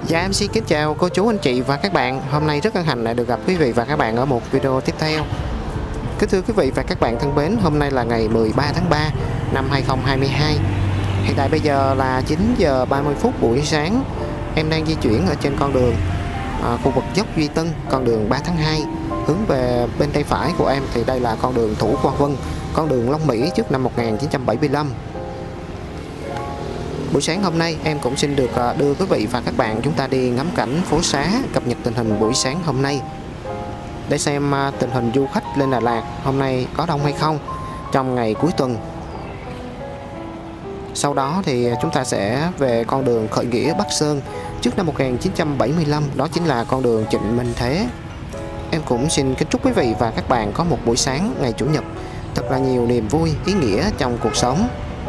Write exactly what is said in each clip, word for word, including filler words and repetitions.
Dạ em xin kính chào cô chú anh chị và các bạn. Hôm nay rất hân hạnh lại được gặp quý vị và các bạn ở một video tiếp theo. Kính thưa quý vị và các bạn thân mến, hôm nay là ngày mười ba tháng ba năm hai nghìn không trăm hai mươi hai. Hiện tại bây giờ là chín giờ ba mươi phút buổi sáng. Em đang di chuyển ở trên con đường à, khu vực dốc Duy Tân, con đường ba tháng hai. Hướng về bên tay phải của em thì đây là con đường Thủ Quang Vân, con đường Long Mỹ trước năm một nghìn chín trăm bảy mươi lăm. Buổi sáng hôm nay em cũng xin được đưa quý vị và các bạn chúng ta đi ngắm cảnh phố xá, cập nhật tình hình buổi sáng hôm nay để xem tình hình du khách lên Đà Lạt hôm nay có đông hay không trong ngày cuối tuần. Sau đó thì chúng ta sẽ về con đường khởi nghĩa Bắc Sơn trước năm một nghìn chín trăm bảy mươi lăm, đó chính là con đường Trịnh Minh Thế. Em cũng xin kính chúc quý vị và các bạn có một buổi sáng ngày Chủ nhật thật là nhiều niềm vui, ý nghĩa trong cuộc sống.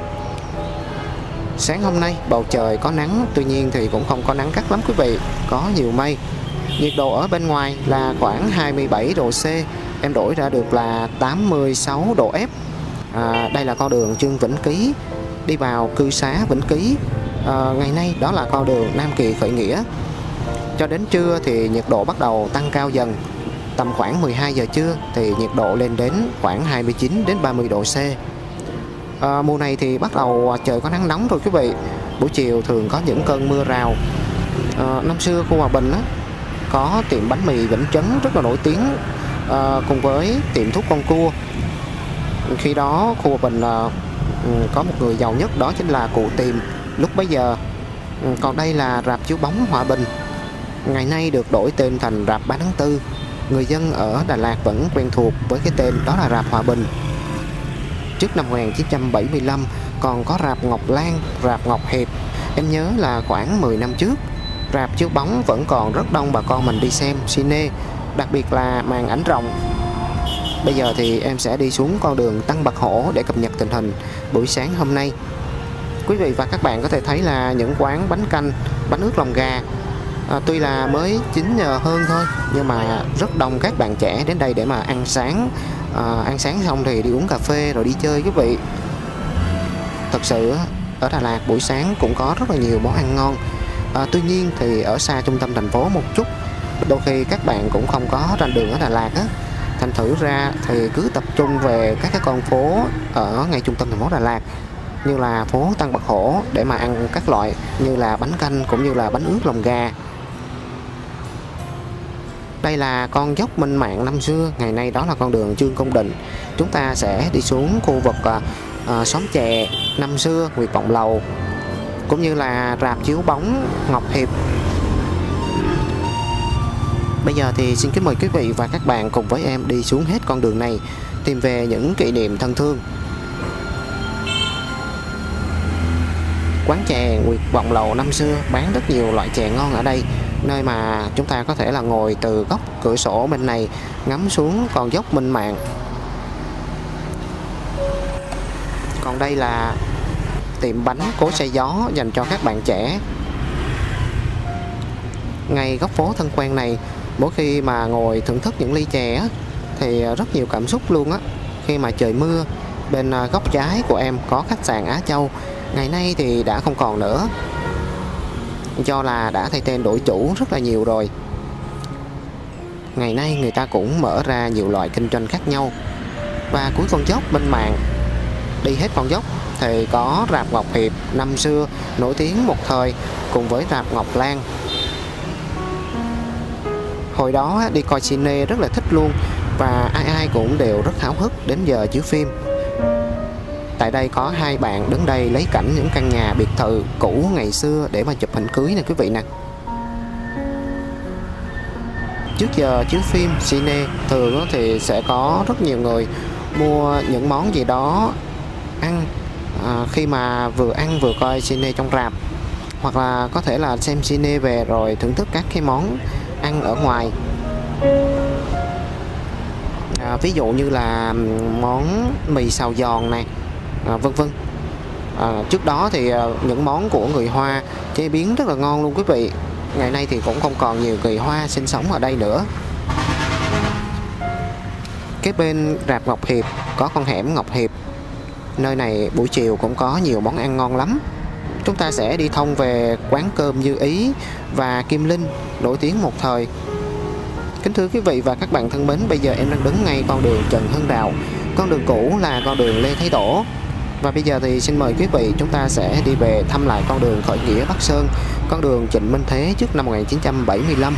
Sáng hôm nay bầu trời có nắng, tuy nhiên thì cũng không có nắng gắt lắm quý vị, có nhiều mây. Nhiệt độ ở bên ngoài là khoảng hai mươi bảy độ C, em đổi ra được là tám mươi sáu độ F. À, đây là con đường Trương Vĩnh Ký đi vào cư xá Vĩnh Ký. À, ngày nay đó là con đường Nam Kỳ khởi nghĩa. Cho đến trưa thì nhiệt độ bắt đầu tăng cao dần. Tầm khoảng mười hai giờ trưa thì nhiệt độ lên đến khoảng hai mươi chín đến ba mươi độ C. À, mùa này thì bắt đầu trời có nắng nóng rồi quý vị. Buổi chiều thường có những cơn mưa rào. À, năm xưa khu Hòa Bình á, có tiệm bánh mì Vĩnh Chấn rất là nổi tiếng, à, cùng với tiệm thuốc Con Cua. Khi đó khu Hòa Bình à, có một người giàu nhất, đó chính là cụ Tiềm lúc bấy giờ. Còn đây là rạp chiếu bóng Hòa Bình, ngày nay được đổi tên thành rạp ba tháng tư. Người dân ở Đà Lạt vẫn quen thuộc với cái tên đó là rạp Hòa Bình. Trước năm một nghìn chín trăm bảy mươi lăm còn có rạp Ngọc Lan, rạp Ngọc Hiệp. Em nhớ là khoảng mười năm trước, rạp chiếu bóng vẫn còn rất đông bà con mình đi xem cine, đặc biệt là màn ảnh rộng. Bây giờ thì em sẽ đi xuống con đường Tăng Bạc Hổ để cập nhật tình hình buổi sáng hôm nay. Quý vị và các bạn có thể thấy là những quán bánh canh, bánh ướt lòng gà à, tuy là mới chín giờ hơn thôi, nhưng mà rất đông các bạn trẻ đến đây để mà ăn sáng. À, ăn sáng xong thì đi uống cà phê rồi đi chơi quý vị. Thật sự ở Đà Lạt buổi sáng cũng có rất là nhiều món ăn ngon. À, tuy nhiên thì ở xa trung tâm thành phố một chút, đôi khi các bạn cũng không có rành đường ở Đà Lạt á, thành thử ra thì cứ tập trung về các cái con phố ở ngay trung tâm thành phố Đà Lạt, như là phố Tăng Bạc Hổ để mà ăn các loại như là bánh canh cũng như là bánh ướt lòng gà. Đây là con dốc Minh Mạng năm xưa, ngày nay đó là con đường Trương Công Định. Chúng ta sẽ đi xuống khu vực à, à, xóm chè năm xưa, Nguyệt Vọng Lầu, cũng như là rạp chiếu bóng Ngọc Hiệp. Bây giờ thì xin kính mời quý vị và các bạn cùng với em đi xuống hết con đường này, tìm về những kỷ niệm thân thương. Quán chè Nguyệt Vọng Lầu năm xưa bán rất nhiều loại chè ngon ở đây, nơi mà chúng ta có thể là ngồi từ góc cửa sổ bên này ngắm xuống con dốc Minh Mạng. Còn đây là tiệm bánh Cố Xe Gió dành cho các bạn trẻ. Ngay góc phố thân quen này, mỗi khi mà ngồi thưởng thức những ly chè thì rất nhiều cảm xúc luôn á. Khi mà trời mưa, bên góc trái của em có khách sạn Á Châu, ngày nay thì đã không còn nữa, do là đã thay tên đổi chủ rất là nhiều rồi. Ngày nay người ta cũng mở ra nhiều loại kinh doanh khác nhau. Và cuối con dốc Minh Mạng, đi hết con dốc thì có rạp Ngọc Hiệp năm xưa nổi tiếng một thời, cùng với rạp Ngọc Lan. Hồi đó đi coi cine rất là thích luôn, và ai ai cũng đều rất háo hức đến giờ chiếu phim. Tại đây có hai bạn đứng đây lấy cảnh những căn nhà biệt thự cũ ngày xưa để mà chụp hình cưới nè quý vị nè. Trước giờ chiếu phim cine thường thì sẽ có rất nhiều người mua những món gì đó ăn à, khi mà vừa ăn vừa coi cine trong rạp, hoặc là có thể là xem cine về rồi thưởng thức các cái món ăn ở ngoài. À, ví dụ như là món mì xào giòn này, à, vân vân. À, trước đó thì à, những món của người Hoa chế biến rất là ngon luôn quý vị. Ngày nay thì cũng không còn nhiều người Hoa sinh sống ở đây nữa. Kế bên rạp Ngọc Hiệp có con hẻm Ngọc Hiệp. Nơi này buổi chiều cũng có nhiều món ăn ngon lắm. chúng ta sẽ đi thông về quán cơm Như Ý và Kim Linh, nổi tiếng một thời. Kính thưa quý vị và các bạn thân mến, bây giờ em đang đứng ngay con đường Trần Hưng Đạo. Con đường cũ là con đường Lê Thái Tổ. Và bây giờ thì xin mời quý vị chúng ta sẽ đi về thăm lại con đường khởi nghĩa Bắc Sơn, con đường Trịnh Minh Thế trước năm một nghìn chín trăm bảy mươi lăm.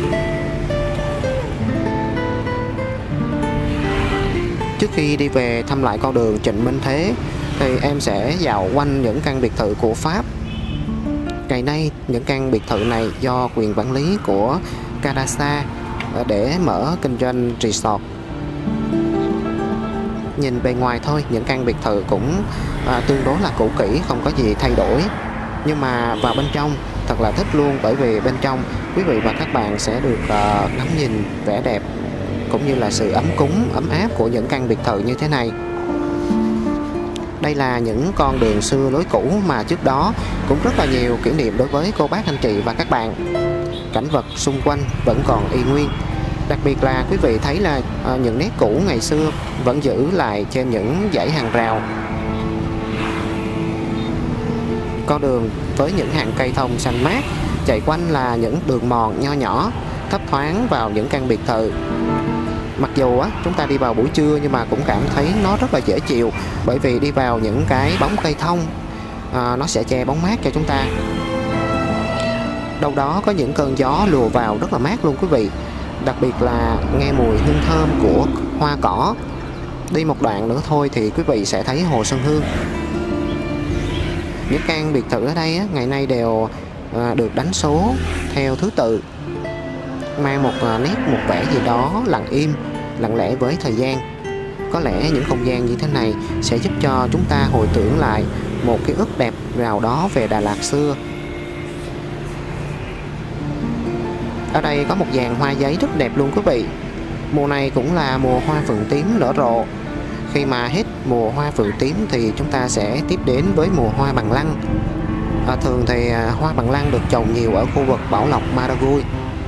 Trước khi đi về thăm lại con đường Trịnh Minh Thế thì em sẽ dạo quanh những căn biệt thự của Pháp. Ngày nay những căn biệt thự này do quyền quản lý của Cadasa để mở kinh doanh resort. Nhìn bề ngoài thôi, những căn biệt thự cũng à, tương đối là cũ kỹ, không có gì thay đổi. Nhưng mà vào bên trong thật là thích luôn, bởi vì bên trong quý vị và các bạn sẽ được à, ngắm nhìn vẻ đẹp cũng như là sự ấm cúng, ấm áp của những căn biệt thự như thế này. Đây là những con đường xưa lối cũ mà trước đó cũng rất là nhiều kỷ niệm đối với cô bác anh chị và các bạn. Cảnh vật xung quanh vẫn còn y nguyên. Đặc biệt là quý vị thấy là à, những nét cũ ngày xưa vẫn giữ lại trên những dãy hàng rào. Con đường với những hàng cây thông xanh mát, chạy quanh là những đường mòn nho nhỏ thấp thoáng vào những căn biệt thự. Mặc dù á, chúng ta đi vào buổi trưa nhưng mà cũng cảm thấy nó rất là dễ chịu, bởi vì đi vào những cái bóng cây thông à, nó sẽ che bóng mát cho chúng ta. Đâu đó có những cơn gió lùa vào rất là mát luôn quý vị. Đặc biệt là nghe mùi hương thơm của hoa cỏ. Đi một đoạn nữa thôi thì quý vị sẽ thấy Hồ Xuân Hương. Những căn biệt thự ở đây á, ngày nay đều à, được đánh số theo thứ tự, mang một à, nét một vẻ gì đó lặng im, lặng lẽ với thời gian. Có lẽ những không gian như thế này sẽ giúp cho chúng ta hồi tưởng lại một ký ức đẹp nào đó về Đà Lạt xưa. Ở đây có một dàn hoa giấy rất đẹp luôn quý vị. Mùa này cũng là mùa hoa phượng tím nở rộ. Khi mà hết mùa hoa phượng tím thì chúng ta sẽ tiếp đến với mùa hoa bằng lăng. À, thường thì hoa bằng lăng được trồng nhiều ở khu vực Bảo Lộc, Madagui.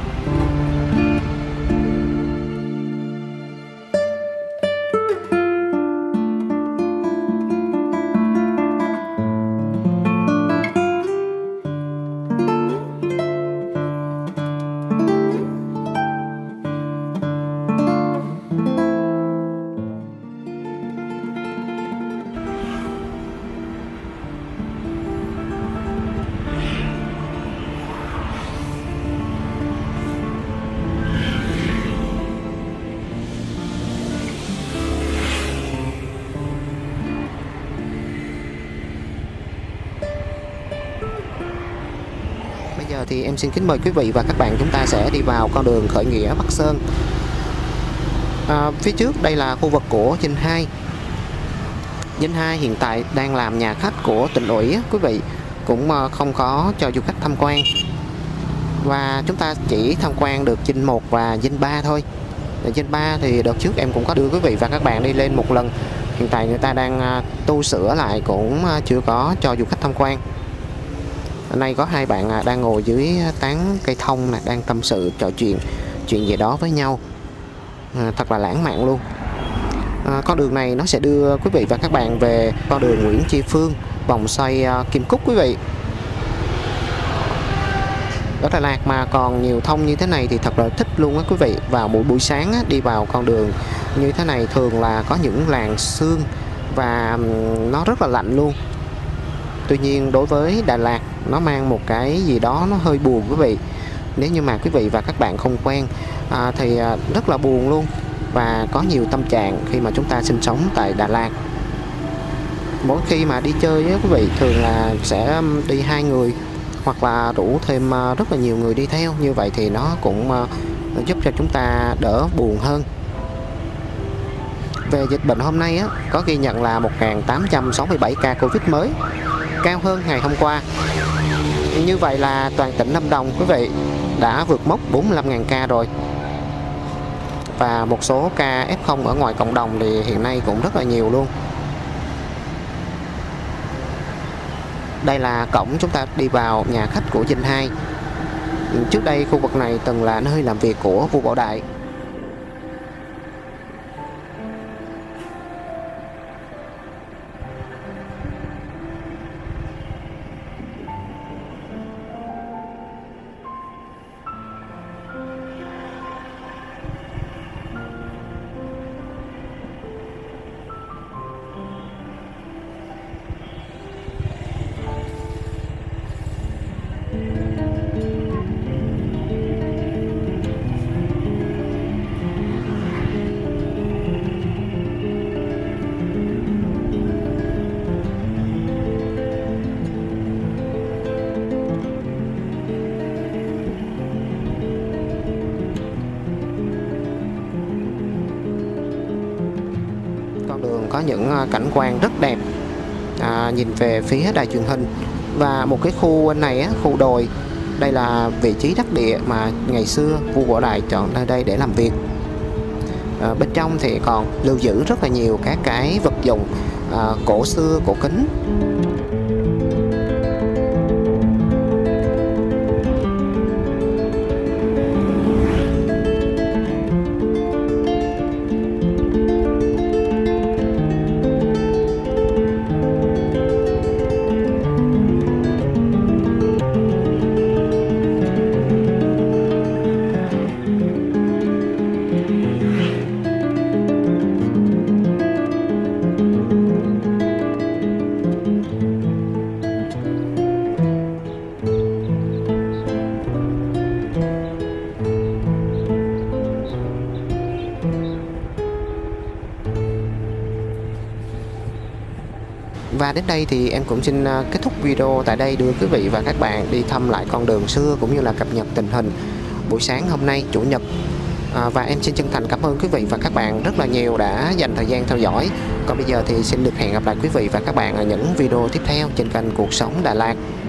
Bây giờ thì em xin kính mời quý vị và các bạn chúng ta sẽ đi vào con đường khởi nghĩa Bắc Sơn. À, phía trước đây là khu vực của Dinh hai. Dinh hai hiện tại đang làm nhà khách của tỉnh ủy quý vị, cũng không có cho du khách tham quan. Và chúng ta chỉ tham quan được Dinh một và Dinh ba thôi. Dinh ba thì đợt trước em cũng có đưa quý vị và các bạn đi lên một lần. Hiện tại người ta đang tu sửa lại, cũng chưa có cho du khách tham quan. Ở đây có hai bạn đang ngồi dưới tán cây thông này, đang tâm sự trò chuyện chuyện gì đó với nhau, à, thật là lãng mạn luôn. À, con đường này nó sẽ đưa quý vị và các bạn về con đường Nguyễn Tri Phương, vòng xoay uh, Kim Cúc quý vị. Ở Đà Lạt mà còn nhiều thông như thế này thì thật là thích luôn á quý vị. Vào mỗi buổi sáng á, đi vào con đường như thế này thường là có những làn sương và nó rất là lạnh luôn. Tuy nhiên đối với Đà Lạt nó mang một cái gì đó nó hơi buồn quý vị. Nếu như mà quý vị và các bạn không quen à, thì à, rất là buồn luôn. Và có nhiều tâm trạng khi mà chúng ta sinh sống tại Đà Lạt. Mỗi khi mà đi chơi với quý vị thường là sẽ đi hai người hoặc là rủ thêm rất là nhiều người đi theo. Như vậy thì nó cũng giúp cho chúng ta đỡ buồn hơn. Về dịch bệnh hôm nay á, có ghi nhận là một nghìn tám trăm sáu mươi bảy ca Covid mới, cao hơn ngày hôm qua. Như vậy là toàn tỉnh Lâm Đồng quý vị đã vượt mốc bốn mươi lăm nghìn ca rồi. Và một số ca ép không ở ngoài cộng đồng thì hiện nay cũng rất là nhiều luôn. Đây là cổng chúng ta đi vào nhà khách của Dinh hai. Trước đây khu vực này từng là nơi làm việc của vua Bảo Đại. Con đường có những cảnh quan rất đẹp, à, nhìn về phía đài truyền hình và một cái khu bên này á, khu đồi. Đây là vị trí đắc địa mà ngày xưa vua Võ Đại chọn nơi đây để làm việc. À, bên trong thì còn lưu giữ rất là nhiều các cái vật dụng à, cổ xưa, cổ kính. Và đến đây thì em cũng xin kết thúc video tại đây, đưa quý vị và các bạn đi thăm lại con đường xưa cũng như là cập nhật tình hình buổi sáng hôm nay Chủ nhật. À, và em xin chân thành cảm ơn quý vị và các bạn rất là nhiều đã dành thời gian theo dõi. Còn bây giờ thì xin được hẹn gặp lại quý vị và các bạn ở những video tiếp theo trên kênh Cuộc Sống Đà Lạt.